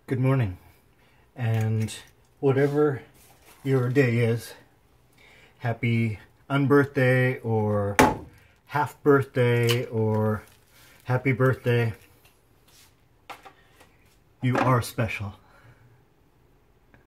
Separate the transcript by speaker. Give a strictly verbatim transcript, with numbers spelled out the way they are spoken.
Speaker 1: Good morning, and whatever your day is, happy unbirthday or half birthday or happy birthday. You are special.